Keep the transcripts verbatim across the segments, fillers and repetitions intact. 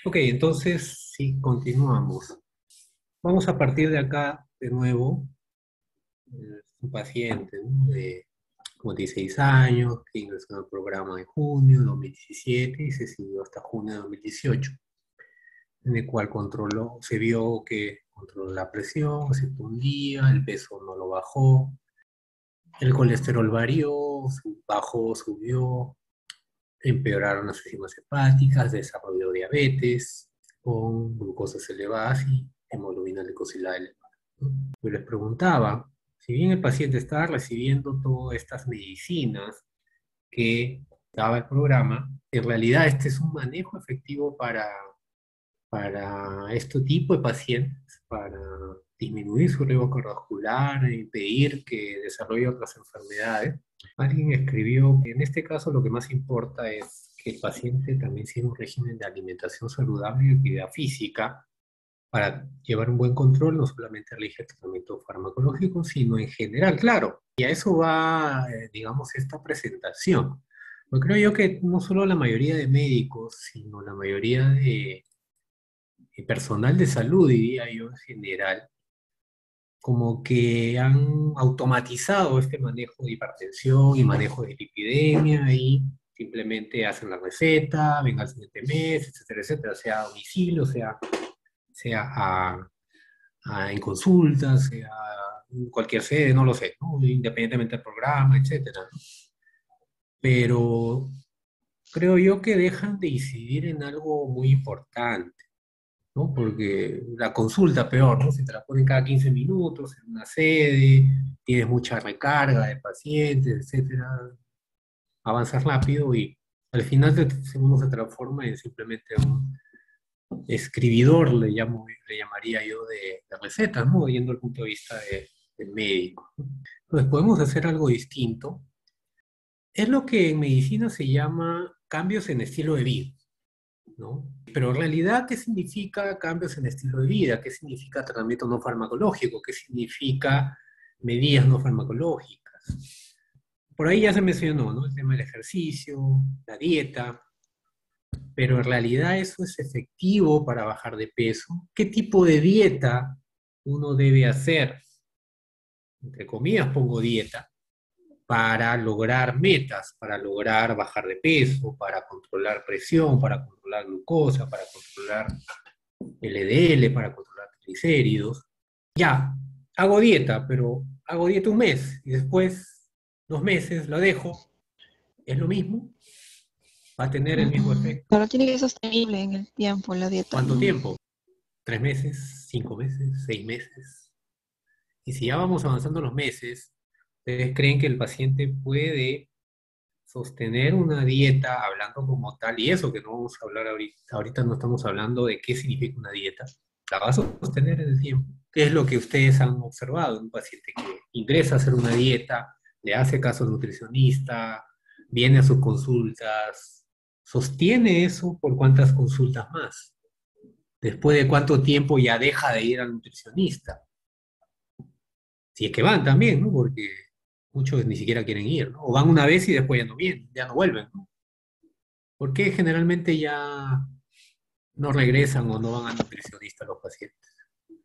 Ok, entonces sí, continuamos. Vamos a partir de acá de nuevo. eh, Un paciente, ¿no? De como dieciséis años, que ingresó al programa en junio de dos mil diecisiete y se siguió hasta junio de dos mil dieciocho, en el cual controló, se vio que controló la presión, excepto un día, el peso no lo bajó, el colesterol varió, su- bajó, subió, empeoraron las enzimas hepáticas, desarrolló diabetes con glucosas elevadas y hemoglobina glicosilada elevada, ¿no? Yo les preguntaba, si bien el paciente estaba recibiendo todas estas medicinas que daba el programa, en realidad este es un manejo efectivo para, para este tipo de pacientes, para disminuir su riesgo cardiovascular e impedir que desarrolle otras enfermedades. Alguien escribió que en este caso lo que más importa es que el paciente también siga un régimen de alimentación saludable y actividad física para llevar un buen control, no solamente elige el tratamiento farmacológico, sino en general, claro. Y a eso va, eh, digamos, esta presentación. Yo creo yo que no solo la mayoría de médicos, sino la mayoría de, de personal de salud, diría yo en general, como que han automatizado este manejo de hipertensión y manejo de lipidemia y simplemente hacen la receta, venga al siguiente mes, etcétera, etcétera, sea a domicilio, sea, sea a, a- en consulta, sea en cualquier sede, no lo sé, ¿no? Independientemente del programa, etcétera. Pero creo yo que dejan de incidir en algo muy importante, ¿no? Porque la consulta, peor, ¿no? Si te la ponen cada quince minutos en una sede, tienes mucha recarga de pacientes, etcétera, avanzas rápido y al final te- uno se transforma en simplemente un escribidor, le llamo, le llamaría yo, de, de recetas, ¿no? Yendo al punto de vista de- del médico. Entonces, podemos hacer algo distinto. Es lo que en medicina se llama cambios en estilo de vida, ¿no? Pero en realidad, ¿qué significa cambios en estilo de vida? ¿Qué significa tratamiento no farmacológico? ¿Qué significa medidas no farmacológicas? Por ahí ya se mencionó, ¿no? El tema del ejercicio, la dieta, pero en realidad eso es efectivo para bajar de peso. ¿Qué tipo de dieta uno debe hacer? Entre comillas pongo dieta, para lograr metas, para lograr bajar de peso, para controlar presión, para controlar glucosa, para controlar L D L, para controlar triglicéridos. Ya, hago dieta, pero hago dieta un mes y después, dos meses, lo dejo. ¿Es lo mismo? ¿Va a tener el mismo Mm, efecto? Claro, tiene que ser sostenible en el tiempo la dieta, ¿Cuánto ¿no? tiempo? ¿Tres meses? ¿Cinco meses? ¿Seis meses? Y si ya vamos avanzando los meses, ¿ustedes creen que el paciente puede sostener una dieta hablando como tal? Y eso que no vamos a hablar ahorita, ahorita no estamos hablando de qué significa una dieta. ¿La va a sostener en el tiempo? ¿Qué es lo que ustedes han observado en un paciente que ingresa a hacer una dieta, le hace caso al nutricionista, viene a sus consultas, sostiene eso por cuántas consultas más? ¿Después de cuánto tiempo ya deja de ir al nutricionista? Si es que van también, ¿no? Porque muchos ni siquiera quieren ir, ¿no? O van una vez y después ya no vienen, ya no vuelven, ¿no? ¿Por qué generalmente ya no regresan o no van al nutricionista los pacientes?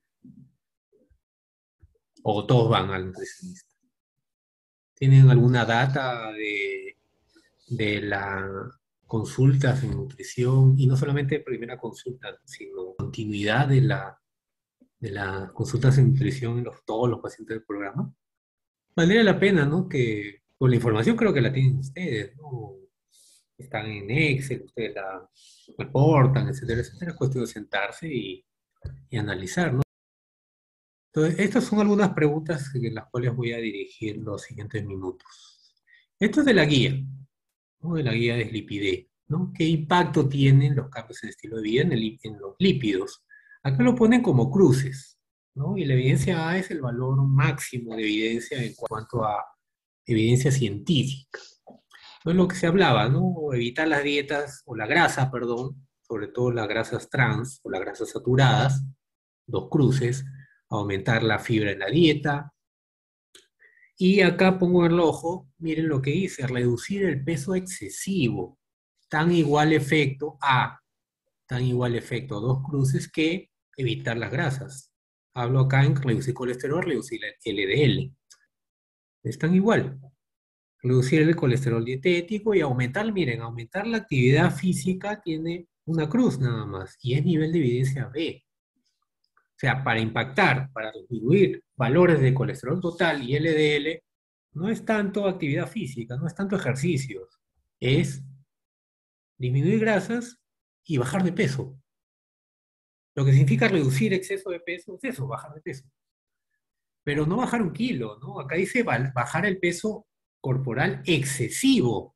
O todos van al nutricionista. ¿Tienen alguna data de, de las consultas en nutrición? Y no solamente primera consulta, sino continuidad de la, de las consultas en nutrición en los, todos los pacientes del programa. Valdría la pena, ¿no? Que con la información creo que la tienen ustedes, ¿no? Están en Excel, ustedes la reportan, etcétera, etcétera. Es cuestión de sentarse y, y analizar, ¿no? Entonces, estas son algunas preguntas en las cuales voy a dirigir los siguientes minutos. Esto es de la guía, ¿no? De la guía de Lipidé, ¿no? ¿Qué impacto tienen los cambios en estilo de vida en, el- en los lípidos? Acá lo ponen como cruces, ¿no? Y la evidencia A es el valor máximo de evidencia en cuanto a evidencia científica. No es lo que se hablaba, ¿no? Evitar las dietas, o la grasa, perdón, sobre todo las grasas trans o las grasas saturadas, dos cruces, aumentar la fibra en la dieta. Y acá pongo el ojo, miren lo que dice, reducir el peso excesivo, tan igual efecto a dan igual efecto dos cruces que evitar las grasas. Hablo acá en reducir colesterol, reducir el L D L. Están igual. Reducir el colesterol dietético y aumentar, miren, aumentar la actividad física tiene una cruz nada más y es nivel de evidencia B. O sea, para impactar, para disminuir valores de colesterol total y L D L, no es tanto actividad física, no es tanto ejercicios, es disminuir grasas y bajar de peso. Lo que significa reducir exceso de peso es eso, bajar de peso. Pero no bajar un kilo, ¿no? Acá dice bajar el peso corporal excesivo.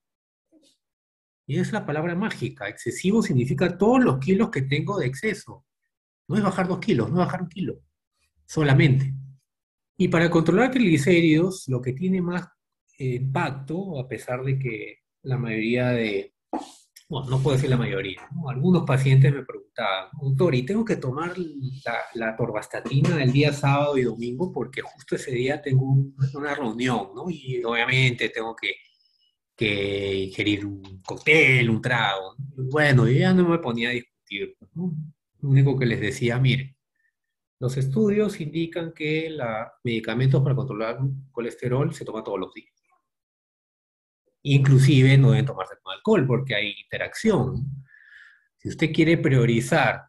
Y es la palabra mágica. Excesivo significa todos los kilos que tengo de exceso. No es bajar dos kilos, no es bajar un kilo, solamente. Y para controlar triglicéridos, lo que tiene más eh, impacto, a pesar de que la mayoría de, bueno, no puedo decir la mayoría, ¿no? Algunos pacientes me preguntaban, doctor, ¿y tengo que tomar la, la atorvastatina el día sábado y domingo? Porque justo ese día tengo un, una reunión, ¿no? Y obviamente tengo que, que ingerir un cóctel, un trago, ¿no? Bueno, yo ya no me ponía a discutir, ¿no? Lo único que les decía, miren, los estudios indican que los medicamentos para controlar colesterol se toman todos los días. Inclusive no deben tomarse con alcohol porque hay interacción. Si usted quiere priorizar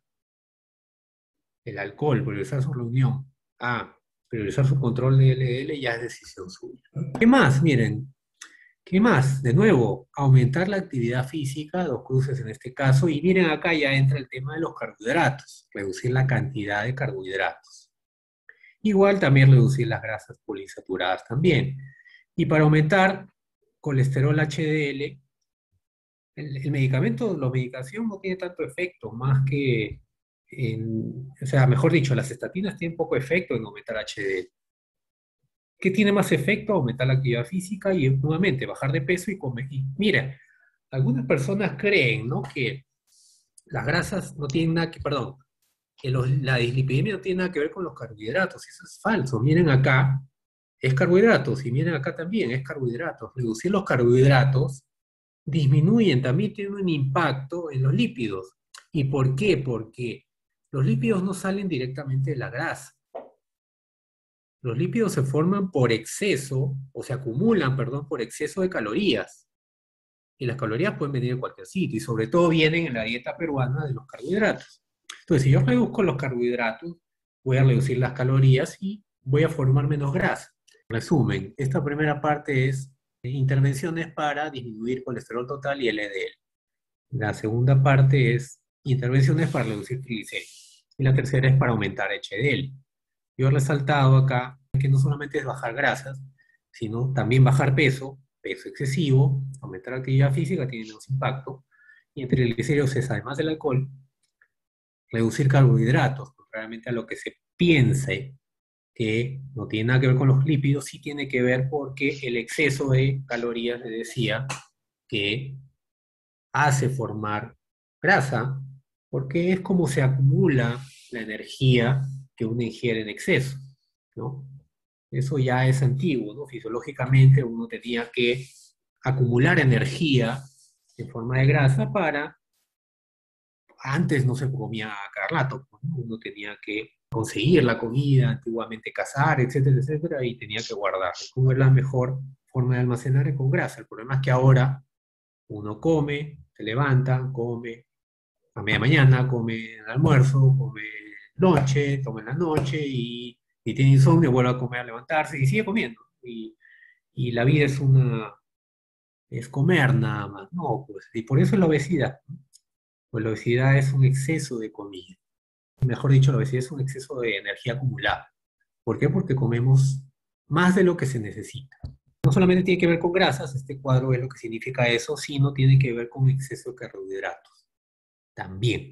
el alcohol, priorizar su reunión, a priorizar su control de L D L, ya es decisión suya. ¿Qué más? Miren, ¿qué más? De nuevo, aumentar la actividad física, dos cruces en este caso, y miren acá ya entra el tema de los carbohidratos, reducir la cantidad de carbohidratos. Igual también reducir las grasas poliinsaturadas también. Y para aumentar colesterol H D L, el, el medicamento, la medicación no tiene tanto efecto, más que, en, o sea, mejor dicho, las estatinas tienen poco efecto en aumentar H D L. ¿Qué tiene más efecto? Aumentar la actividad física y nuevamente bajar de peso y comer. Y mira, algunas personas creen, ¿no?, que las grasas no tienen nada que, perdón, que los, la dislipidemia no tiene nada que ver con los carbohidratos. Eso es falso. Miren acá, es carbohidratos, y miren acá también, es carbohidratos. Reducir los carbohidratos disminuyen, también tienen un impacto en los lípidos. ¿Y por qué? Porque los lípidos no salen directamente de la grasa. Los lípidos se forman por exceso, o se acumulan, perdón, por exceso de calorías. Y las calorías pueden venir de cualquier sitio, y sobre todo vienen en la dieta peruana de los carbohidratos. Entonces, si yo reduzco los carbohidratos, voy a reducir las calorías y voy a formar menos grasa. Resumen, esta primera parte es intervenciones para disminuir colesterol total y L D L. La segunda parte es intervenciones para reducir triglicéridos. Y la tercera es para aumentar H D L. Yo he resaltado acá que no solamente es bajar grasas, sino también bajar peso, peso excesivo, aumentar la actividad física tiene menos impacto, y en triglicéridos es, además del alcohol, reducir carbohidratos, contrariamente a lo que se piense que no tiene nada que ver con los lípidos, sí tiene que ver porque el exceso de calorías, le decía, que hace formar grasa, porque es como se acumula la energía que uno ingiere en exceso, ¿no? Eso ya es antiguo, ¿no? Fisiológicamente uno tenía que acumular energía en forma de grasa para... Antes no se comía cada rato, ¿no? Uno tenía que conseguir la comida, antiguamente cazar, etcétera, etcétera, y tenía que guardar. ¿Cómo es la mejor forma de almacenar? Es con grasa. El problema es que ahora uno come, se levanta, come a media mañana, come el almuerzo, come noche, toma en la noche y, y tiene insomnio, vuelve a comer, a levantarse y sigue comiendo. Y, y la vida es una, es comer nada más, ¿no? Pues, y por eso es la obesidad, ¿no? Pues la obesidad es un exceso de comida. Mejor dicho, la obesidad es un exceso de energía acumulada. ¿Por qué? Porque comemos más de lo que se necesita. No solamente tiene que ver con grasas, este cuadro es lo que significa eso, sino tiene que ver con exceso de carbohidratos también.